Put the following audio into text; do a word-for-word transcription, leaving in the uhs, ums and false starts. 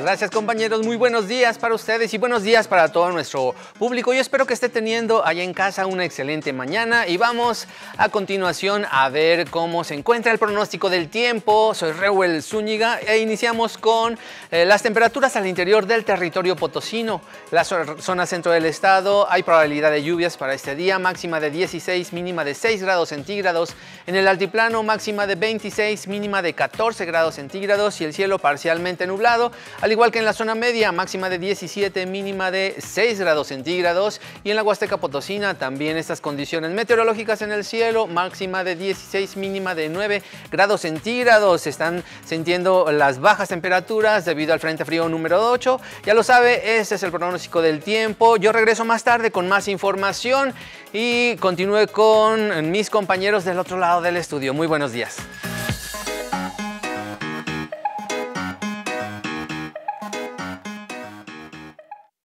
gracias, compañeros. Muy buenos días para ustedes y buenos días para todo nuestro público. Yo espero que esté teniendo allá en casa una excelente mañana y vamos a continuación a ver cómo se encuentra el pronóstico del tiempo. Soy Reuel Zúñiga e iniciamos con eh, las temperaturas al interior del territorio potosino. La zona centro del estado hay probabilidad de lluvias para este día, máxima de dieciséis, mínima de seis grados centígrados. En el altiplano, máxima de veintiséis, mínima de catorce grados centígrados y el cielo parcialmente nublado, al igual que en la zona media, máxima de diecisiete, mínima de seis grados centígrados, y en la Huasteca Potosina también estas condiciones meteorológicas en el cielo, máxima de dieciséis, mínima de nueve grados centígrados. Se están sintiendo las bajas temperaturas debido al frente frío número ocho. Ya lo sabe, este es el pronóstico del tiempo. Yo regreso más tarde con más información y continúe con mis compañeros del otro lado del estudio. Muy buenos días.